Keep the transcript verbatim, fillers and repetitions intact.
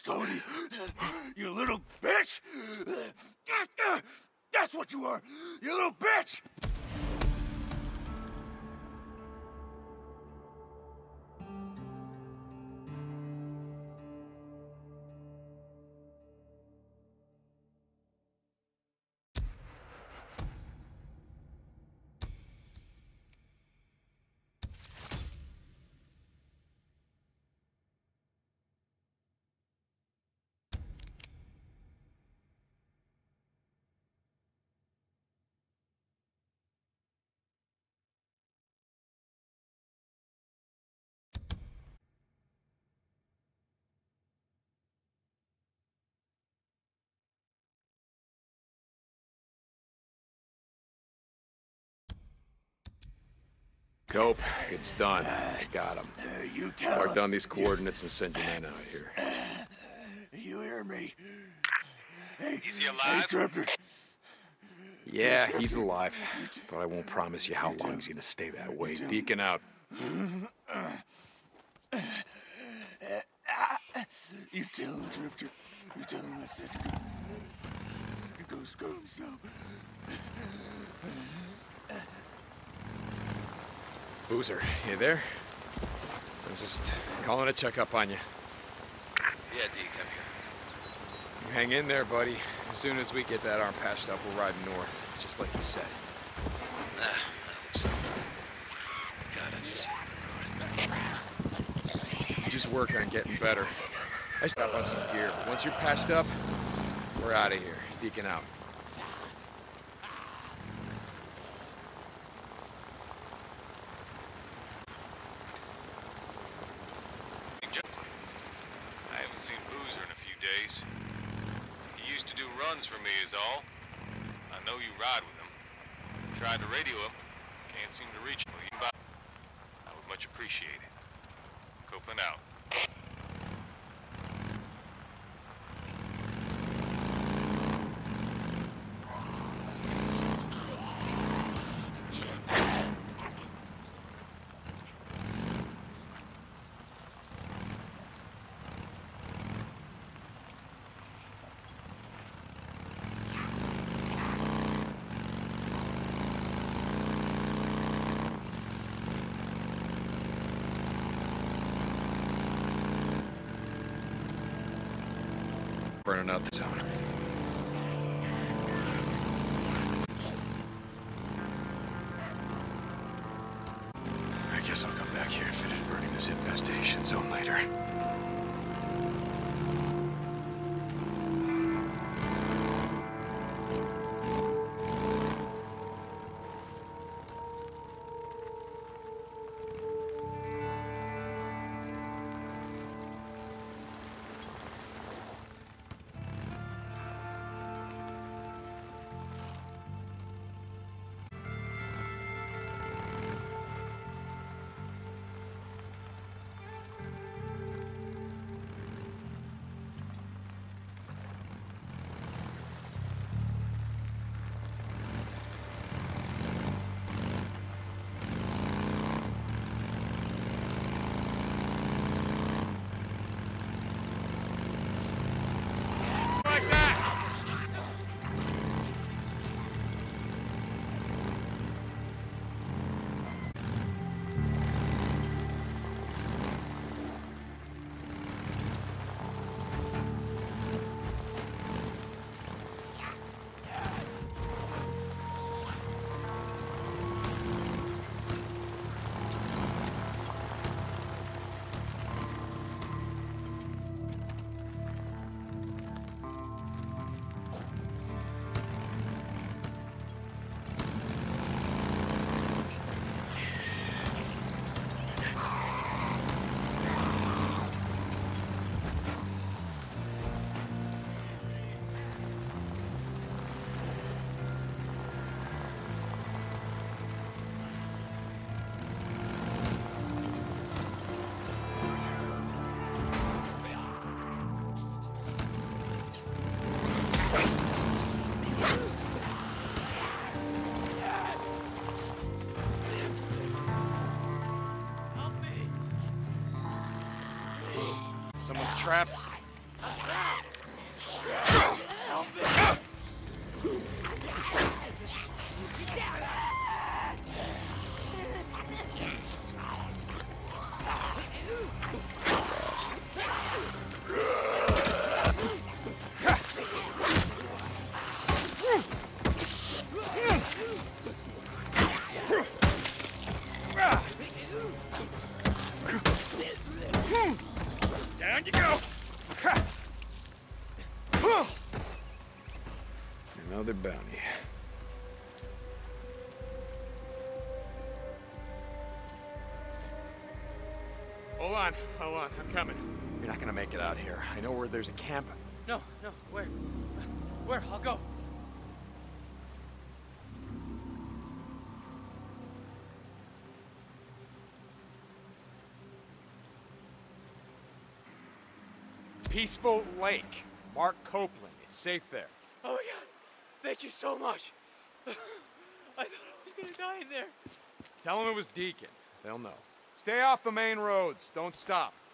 Stonies. You little bitch! That's what you are! You little bitch! Cope, it's done. Got him. Uh, you tell Mark him. down these coordinates and send your man out here. You hear me? Hey, Is he hey, alive? Drifter. Yeah, he's alive. But I won't promise you how long he's gonna stay that way. Deacon out. You tell him, Drifter. You tell him I said go. Go screw himself. Boozer, you there? I was just calling to check up on you. Yeah, D, come here. You hang in there, buddy. As soon as we get that arm patched up, we're riding north, just like you said. Ah, I hope so. God, I miss you. You just work on getting better. I stop on some gear, but once you're patched up, we're out of here. Deacon out. I haven't seen Boozer in a few days. He used to do runs for me is all. I know you ride with him. Tried to radio him. Can't seem to reach him. I would much appreciate it. Copeland out. Burning out the zone. I guess I'll come back here and finish burning this infestation zone later. Someone's trapped. Down you go. Another bounty. Hold on, hold on, I'm coming. You're not gonna make it out here. I know where there's a camp. No, no, where? Where? I'll go. Peaceful Lake. Mark Copeland. It's safe there. Oh my God! Thank you so much. I thought I was gonna die in there. Tell them it was Deacon. They'll know. Stay off the main roads. Don't stop.